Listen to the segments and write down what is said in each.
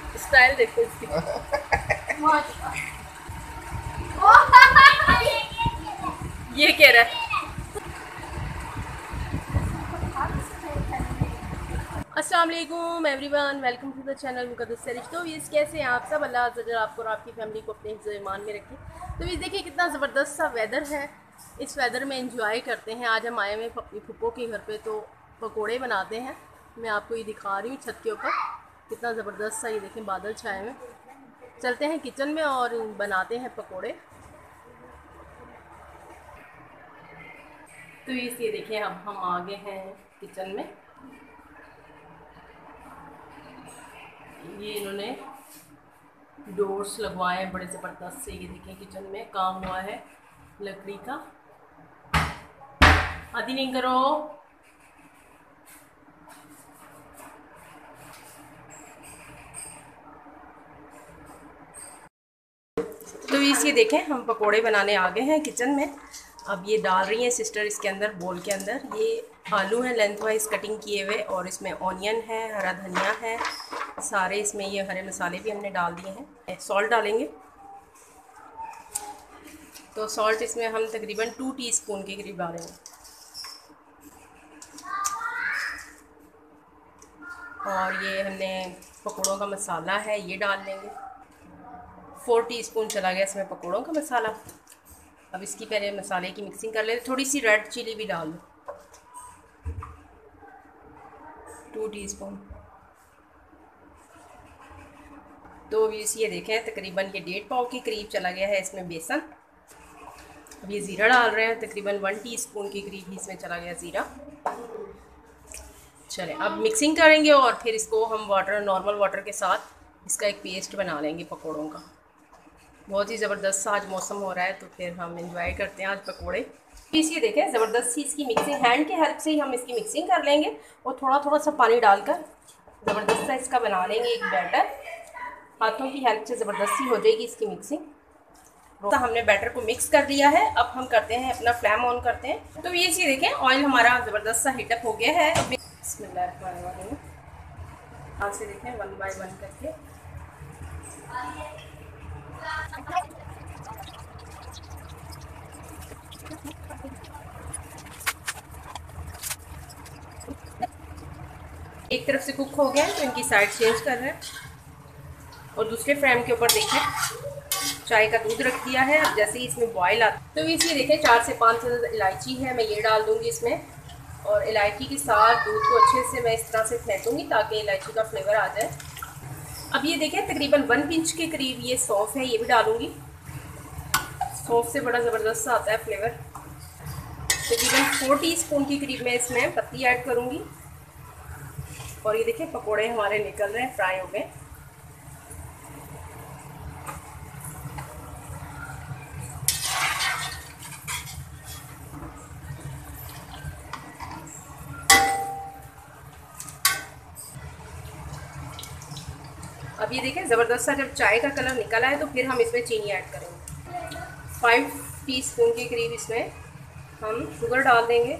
Style देखो इसकी। ये कह रहा है। अस्सलाम वालेकुम everyone, welcome to the channel मुक़द्दस से रिश्तों। ये कैसे हैं आप सब? अल्लाह अज़्ज़ा वजल आपको और आपकी फैमिली को अपने हिफ्ज़ ईमान में रखें। तो ये देखिए कितना ज़बरदस्त सा वेदर है। इस वेदर में एंजॉय करते हैं। आज हम आए हुए अपनी फुप्पो के घर पे, तो पकोड़े बनाते हैं। मैं आपको ये दिखा रही हूँ छत के ऊपर कितना ज़बरदस्त सा, ये देखें बादल छाए हुए। चलते हैं किचन में और बनाते हैं पकोड़े। तो ये देखें अब हम आ गए हैं किचन में। ये इन्होंने डोर्स लगवाए हैं बड़े ज़बरदस्त से। ये देखें किचन में काम हुआ है लकड़ी का। आदि नहीं करो। तो ये देखें हम पकोड़े बनाने आ गए हैं किचन में। अब ये डाल रही हैं सिस्टर इसके अंदर, बोल के अंदर। ये आलू हैं लेंथ वाइज कटिंग किए हुए, और इसमें ऑनियन है, हरा धनिया है, सारे इसमें ये हरे मसाले भी हमने डाल दिए हैं। सॉल्ट डालेंगे, तो सॉल्ट इसमें हम तकरीबन 2 टीस्पून के करीब डालेंगे। और ये हमने पकौड़ों का मसाला है ये डाल लेंगे। 4 टीस्पून चला गया इसमें पकौड़ों का मसाला। अब इसकी पहले मसाले की मिक्सिंग कर लेते। थोड़ी सी रेड चिली भी डाल दो, 2 टीस्पून। तो ये देखें तकरीबन ये 1.5 पाव के करीब चला गया है इसमें बेसन। अब ये ज़ीरा डाल रहे हैं, तकरीबन 1 टीस्पून के करीब इसमें चला गया ज़ीरा। चलें अब मिक्सिंग करेंगे और फिर इसको हम वाटर, नॉर्मल वाटर के साथ इसका एक पेस्ट बना लेंगे पकोड़ों का। बहुत ही ज़बरदस्त सा आज मौसम हो रहा है, तो फिर हम एंजॉय करते हैं आज पकोड़े। ये देखें ज़बरदस्त सी इसकी मिक्सिंग, हैंड के हेल्प से ही हम इसकी मिक्सिंग कर लेंगे और थोड़ा थोड़ा सा पानी डालकर ज़बरदस्त सा इसका बना लेंगे एक बैटर। हाथों की हेल्प से ज़बरदस्त सी हो जाएगी इसकी मिक्सिंग। तो हमने बैटर को मिक्स कर लिया है। अब हम करते हैं अपना फ्लेम ऑन करते हैं। तो ये देखें ऑयल हमारा ज़बरदस्त सा हीटअप हो गया है। बिस्मिल्लाहिर्रहमानिर्रहीम। हाथ से देखें 1 बाय 1 करके। एक तरफ से कुक हो गया है तो इनकी साइड चेंज कर रहे हैं। और दूसरे फ्लेम के ऊपर देखें चाय का दूध रख दिया है। अब जैसे ही इसमें बॉयल आता तो ये देखें 4 से 5 इलायची है, मैं ये डाल दूँगी इसमें। और इलायची के साथ दूध को अच्छे से मैं इस तरह से फेंटूँगी ताकि इलायची का फ्लेवर आ जाए। अब ये देखें तकरीबन 1 पिंच के करीब ये सौंफ है, ये भी डालूँगी। सौंफ से बड़ा ज़बरदस्त सा आता है फ्लेवर। तकरीबन 4 टीस्पून के करीब मैं इसमें पत्ती ऐड करूँगी। और ये देखिए पकोड़े हमारे निकल रहे हैं, फ्राई हो गए। अब ये देखें ज़बरदस्त सा जब चाय का कलर निकला है तो फिर हम इसमें चीनी ऐड करेंगे। 5 टीस्पून के करीब इसमें हम शुगर डाल देंगे।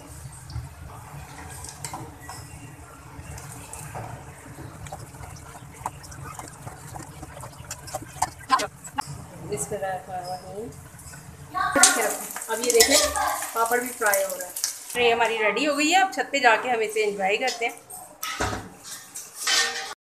अब ये देखें पापड़ भी फ्राई हो रहा है। ट्रे हमारी रेडी हो गई है। अब छत पे जाके हम इसे एंजॉय करते हैं।